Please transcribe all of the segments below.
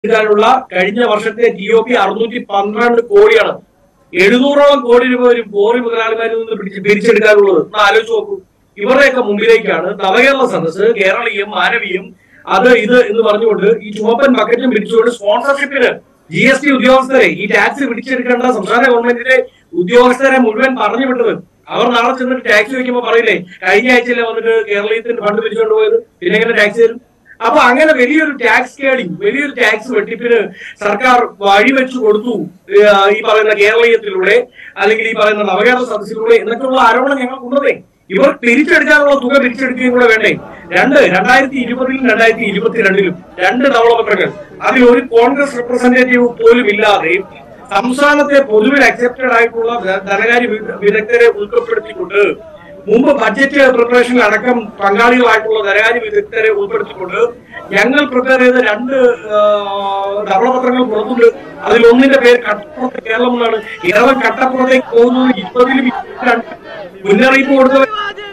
ാനുള്ള കഴിഞ്ഞ വർഷത്തെ TOP 612 കോടിയാണ്. 700ഓളം കോടി രൂപ ഒരു കോറി മുതലാളിമാരിൽ നിന്ന് പിരിച്ചെടുക്കാനുള്ളത്. ആലോചിച്ച് നോക്കൂ. ഇവരുടെയൊക്കെ മുമ്പിലേക്കാണ് നവകേരള സദസ്, കേരളീയം, മാനവീയം, അത് ഇത് എന്ന് പറഞ്ഞുകൊണ്ട് ഈ ചുവപ്പൻ ബക്കറ്റും പിടിച്ചുകൊണ്ട് സ്പോൺസർഷിപ്പിന് GST ഉദ്യോഗസ്ഥരെ, ഈ ടാക്സ് പിടിച്ചെടുക്കേണ്ട സംസ്ഥാന ഗവൺമെന്റിന്റെ ഉദ്യോഗസ്ഥരെ മുഴുവൻ പറഞ്ഞു വിട്ടത്. അവർ നാളെ ചെന്നിട്ട് ടാക്സ് വയ്ക്കുമ്പോൾ പറയില്ലേ, കഴിഞ്ഞ ആഴ്ചയിലെ വന്നിട്ട് കേരളീയത്തിന്റെ ഫണ്ട് പിരിച്ചുകൊണ്ട് പോയത്, പിന്നെ എങ്ങനെ ടാക്സ് തരും? അപ്പൊ അങ്ങനെ വലിയൊരു ടാക്സ് സ്കേഡിങ്, വലിയൊരു ടാക്സ് വെട്ടിപ്പിന് സർക്കാർ വഴിവെച്ചു കൊടുത്തു ഈ പറയുന്ന കേരളീയത്തിലൂടെ, അല്ലെങ്കിൽ ഈ പറയുന്ന നവകേരള സദസ്സിലൂടെ എന്നൊക്കെയുള്ള ആരോപണം ഞങ്ങൾക്ക് ഉണ്ടതേ. ഇവർ പിരിച്ചെടുക്കാനുള്ള തുക പിരിച്ചെടുക്കുകയും കൂടെ വേണ്ടേ? 2020-ലും 2022-ലും 2 ധവളപത്രങ്ങൾ, അതിൽ ഒരു കോൺഗ്രസ് റെപ്രസെന്റേറ്റീവ് പോലും ഇല്ലാതെ സംസ്ഥാനത്തെ പൊതുവിൽ അക്സെപ്റ്റഡ് ആയിട്ടുള്ള ധനകാര്യ വിദഗ്ധരെ ഉൾപ്പെടുത്തിക്കൊണ്ട്, മുമ്പ് ബഡ്ജറ്റ് പ്രിപ്പറേഷൻ അടക്കം പങ്കാളികളായിട്ടുള്ള ധനകാര്യ വിദഗ്ധരെ ഉൾപ്പെടുത്തിക്കൊണ്ട് ഞങ്ങൾ പ്രിപ്പയർ ചെയ്ത 2 ധവളപത്രങ്ങൾ പുറത്തുണ്ട്. അതിൽ ഒന്നിന്റെ പേര് കട്ടപ്പുറത്ത് കേരളം എന്നാണ്. കേരളം കട്ടപ്പുറത്തേക്ക് പോകുന്നത് 20-ലും 22 മുന്നറിയിപ്പ് കൊടുത്തവർ.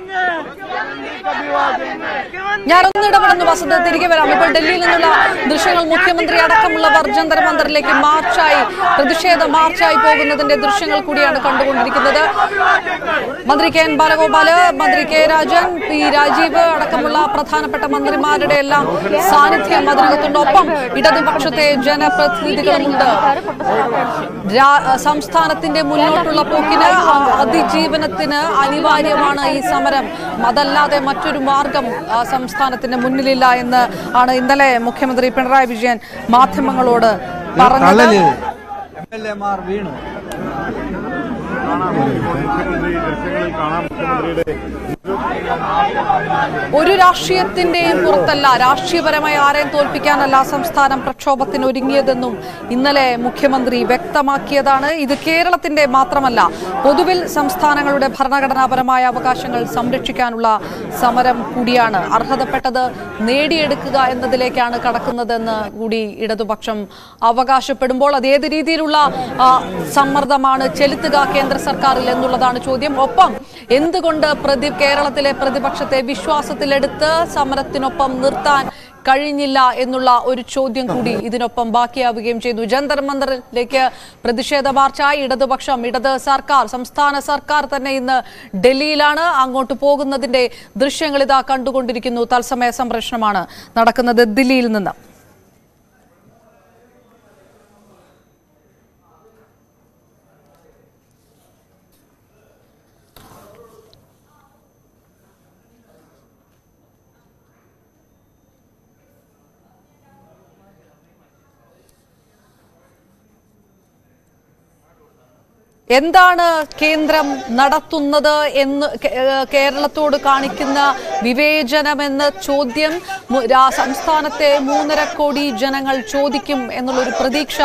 ഞാനൊന്ന് ഇടപെടുന്നു വസന്ത, തിരികെ വരാം. ഇപ്പോൾ ഡൽഹിയിൽ നിന്നുള്ള ദൃശ്യങ്ങൾ, മുഖ്യമന്ത്രി അടക്കമുള്ളവർ ജന്തർ മന്ദറിലേക്ക് മാർച്ചായി, പ്രതിഷേധ മാർച്ചായി പോകുന്നതിന്റെ ദൃശ്യങ്ങൾ കൂടിയാണ് കണ്ടുകൊണ്ടിരിക്കുന്നത്. മന്ത്രി KN ബാലഗോപാല്, മന്ത്രി K രാജൻ, P രാജീവ് അടക്കമുള്ള പ്രധാനപ്പെട്ട മന്ത്രിമാരുടെ എല്ലാം സാന്നിധ്യം അതിനകത്തുണ്ട്. ഒപ്പം ഇടതുപക്ഷത്തെ ജനപ്രതിനിധികളുമുണ്ട്. സംസ്ഥാനത്തിന്റെ മുന്നോട്ടുള്ള പോക്കിന്, അതിജീവനത്തിന് അനിവാര്യമാണ് ഈ സമരം. അതല്ലാതെ മറ്റൊരു മാർഗം സംസ്ഥാനത്തിന്റെ മുന്നിലില്ല എന്ന് ആണ് ഇന്നലെ മുഖ്യമന്ത്രി പിണറായി വിജയൻ മാധ്യമങ്ങളോട് പറഞ്ഞത്. ഒരു രാഷ്ട്രീയത്തിന്റെയും പുറത്തല്ല, രാഷ്ട്രീയപരമായി ആരെയും തോൽപ്പിക്കാനല്ല സംസ്ഥാനം പ്രക്ഷോഭത്തിന് ഒരുങ്ങിയതെന്നും ഇന്നലെ മുഖ്യമന്ത്രി വ്യക്തമാക്കിയതാണ്. ഇത് കേരളത്തിന്റെ മാത്രമല്ല, പൊതുവിൽ സംസ്ഥാനങ്ങളുടെ ഭരണഘടനാപരമായ അവകാശങ്ങൾ സംരക്ഷിക്കാനുള്ള സമരം കൂടിയാണ്. അർഹതപ്പെട്ടത് നേടിയെടുക്കുക എന്നതിലേക്കാണ് കടക്കുന്നതെന്ന് കൂടി ഇടതുപക്ഷം അവകാശപ്പെടുമ്പോൾ അത് ഏത് രീതിയിലുള്ള സമ്മർദ്ദമാണ് ചെലുത്തുക കേന്ദ്ര സർക്കാരിൽ എന്നുള്ളതാണ് ചോദ്യം. ഒപ്പം എന്തുകൊണ്ട് കേരളത്തിലെ പ്രതിപക്ഷത്തെ വിശ്വാസത്തിലെടുത്ത് സമരത്തിനൊപ്പം നിർത്താൻ കഴിഞ്ഞില്ല എന്നുള്ള ഒരു ചോദ്യം കൂടി ഇതിനൊപ്പം ബാക്കിയാവുകയും ചെയ്തു. ജന്തർ മന്ദറിലേക്ക് പ്രതിഷേധ മാർച്ചായി ഇടതുപക്ഷം, സംസ്ഥാന സർക്കാർ തന്നെ ഇന്ന് ഡൽഹിയിലാണ്. അങ്ങോട്ട് പോകുന്നതിന്റെ ദൃശ്യങ്ങൾ ഇതാ കണ്ടുകൊണ്ടിരിക്കുന്നു. തത്സമയ സംപ്രേഷണമാണ് നടക്കുന്നത് ദില്ലിയിൽ നിന്ന്. എന്താണ് കേന്ദ്രം നടത്തുന്നത് എന്ന് കേരളത്തോട് കാണിക്കുന്ന വിവേചനമെന്ന ചോദ്യം സംസ്ഥാനത്തെ 3.5 കോടി ജനങ്ങൾ ചോദിക്കും എന്നുള്ളൊരു പ്രതീക്ഷ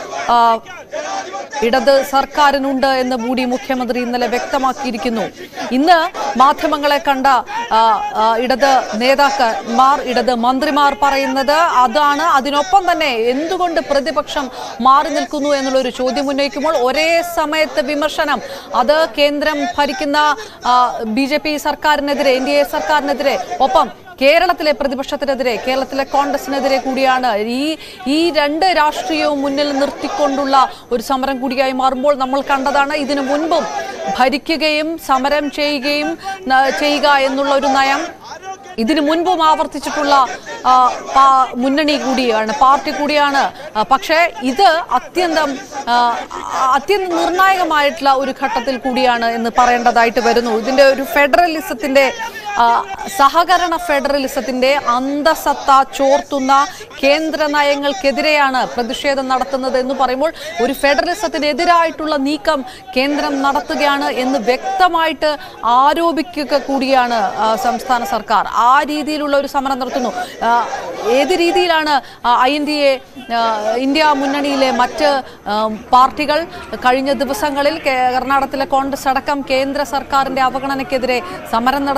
ഇടത് സർക്കാരിനുണ്ട് എന്ന് കൂടി മുഖ്യമന്ത്രി ഇന്നലെ വ്യക്തമാക്കിയിരിക്കുന്നു. ഇന്ന് മാധ്യമങ്ങളെ കണ്ട ഇടത് നേതാക്കന്മാർ, ഇടത് മന്ത്രിമാർ പറയുന്നത് അതാണ്. അതിനൊപ്പം തന്നെ എന്തുകൊണ്ട് പ്രതിപക്ഷം മാറി നിൽക്കുന്നു എന്നുള്ളൊരു ചോദ്യം ഉന്നയിക്കുമ്പോൾ ഒരേ സമയത്ത് വിമർശനം, അത് കേന്ദ്രം ഭരിക്കുന്ന BJP സർക്കാരിനെതിരെ, NDA സർക്കാരിനെതിരെ, ഒപ്പം കേരളത്തിലെ പ്രതിപക്ഷത്തിനെതിരെ, കേരളത്തിലെ കോൺഗ്രസിനെതിരെ കൂടിയാണ്. ഈ 2 രാഷ്ട്രീയവും മുന്നിൽ നിർത്തിക്കൊണ്ടുള്ള ഒരു സമരം കൂടിയായി മാറുമ്പോൾ നമ്മൾ കണ്ടതാണ്. ഇതിനു മുൻപും ഭരിക്കുകയും സമരം ചെയ്യുക എന്നുള്ള ഒരു നയം ഇതിനു മുൻപും ആവർത്തിച്ചിട്ടുള്ള മുന്നണി കൂടിയാണ്, പാർട്ടി കൂടിയാണ്. പക്ഷേ ഇത് അത്യന്തം നിർണായകമായിട്ടുള്ള ഒരു ഘട്ടത്തിൽ കൂടിയാണ് എന്ന് പറയേണ്ടതായിട്ട് വരുന്നു. ഇതിന്റെ ഒരു ഫെഡറലിസത്തിന്റെ, സഹകരണ ഫെഡറലിസത്തിന്റെ അന്തസത്ത ചോർത്തുന്ന കേന്ദ്ര നയങ്ങൾക്കെതിരെയാണ് പ്രതിഷേധം നടത്തുന്നത് എന്ന് പറയുമ്പോൾ ഒരു ഫെഡറലിസത്തിനെതിരായിട്ടുള്ള നീക്കം കേന്ദ്രം നടത്തുകയാണ് എന്ന് വ്യക്തമായിട്ട് ആരോപിക്കുക കൂടിയാണ് സംസ്ഥാന സർക്കാർ. ആ രീതിയിലുള്ള ഒരു സമരം നടത്തുന്നു. ഏത് രീതിയിലാണ് ഇന്ത്യ മുന്നണിയിലെ മറ്റ് പാർട്ടികൾ കഴിഞ്ഞ ദിവസങ്ങളിൽ കർണാടകത്തിലെ കോൺഗ്രസ് അടക്കം കേന്ദ്ര സർക്കാരിന്റെ അവഗണനയ്ക്കെതിരെ സമരം നടത്തുന്നത്?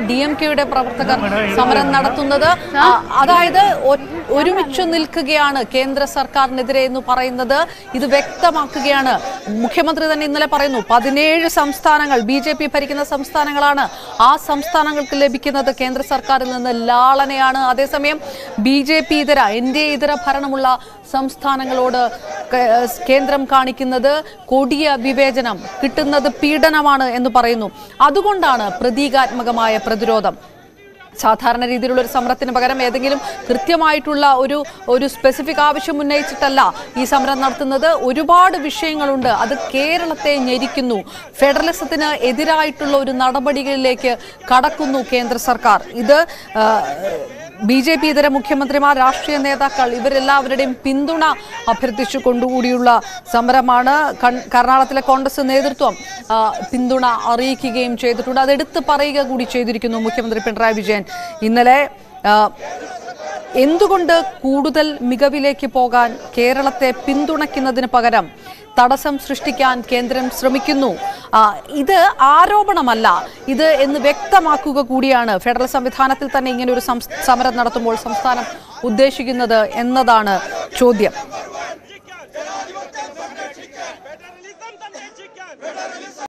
DMK-യുടെ പ്രവർത്തകർ സമരം നടത്തുന്നത്. അതായത് ഒരുമിച്ചു നിൽക്കുകയാണ് കേന്ദ്ര സർക്കാരിനെതിരെ എന്ന് പറയുന്നത് ഇത് വ്യക്തമാക്കുകയാണ്. മുഖ്യമന്ത്രി തന്നെ ഇന്നലെ പറയുന്നു 17 സംസ്ഥാനങ്ങൾ BJP ഭരിക്കുന്ന സംസ്ഥാനങ്ങളാണ്. ആ സംസ്ഥാനങ്ങൾക്ക് ലഭിക്കുന്നത് കേന്ദ്ര സർക്കാരിൽ നിന്ന് ലാളനയാണ്. അതേസമയം BJP ഇതര NDA ഇതര ഭരണമുള്ള സംസ്ഥാനങ്ങളോട് കേന്ദ്രം കാണിക്കുന്നത് കൊടിയ വിവേചനം, കിട്ടുന്നത് പീഡനമാണ് എന്ന് പറയുന്നു. അതുകൊണ്ടാണ് പ്രതീകാത്മകമായ പ്രതിരോധം. സാധാരണ രീതിയിലുള്ള ഒരു സമരത്തിന് പകരം ഏതെങ്കിലും കൃത്യമായിട്ടുള്ള ഒരു സ്പെസിഫിക് ആവശ്യം ഉന്നയിച്ചിട്ടല്ല ഈ സമരം നടത്തുന്നത്. ഒരുപാട് വിഷയങ്ങളുണ്ട്. അത് കേരളത്തെ ഞെരിക്കുന്നു. ഫെഡറലിസത്തിന് എതിരായിട്ടുള്ള ഒരു നടപടികളിലേക്ക് കടക്കുന്നു കേന്ദ്ര സർക്കാർ. ഇത് BJP ഇതര മുഖ്യമന്ത്രിമാർ, രാഷ്ട്രീയ നേതാക്കൾ ഇവരെല്ലാവരുടെയും പിന്തുണ അഭ്യർത്ഥിച്ചു കൊണ്ടുകൂടിയുള്ള സമരമാണ്. കർണാടകത്തിലെ കോൺഗ്രസ് നേതൃത്വം പിന്തുണ അറിയിക്കുകയും ചെയ്തിട്ടുണ്ട്. അതെടുത്ത് പറയുക കൂടി ചെയ്തിരിക്കുന്നു മുഖ്യമന്ത്രി പിണറായി വിജയൻ. ഇന്നലെ എന്തുകൊണ്ട് കൂടുതൽ മികവിലേക്ക് പോകാൻ കേരളത്തെ പിന്തുണയ്ക്കുന്നതിന് പകരം തടസ്സം സൃഷ്ടിക്കാൻ കേന്ദ്രം ശ്രമിക്കുന്നു? ഇത് ആരോപണമല്ല, ഇത് എന്ന് വ്യക്തമാക്കുക കൂടിയാണ് ഫെഡറൽ സംവിധാനത്തിൽ തന്നെ ഇങ്ങനെ ഒരു സമരം നടത്തുമ്പോൾ സംസ്ഥാനം ഉദ്ദേശിക്കുന്നത് എന്നതാണ് ചോദ്യം.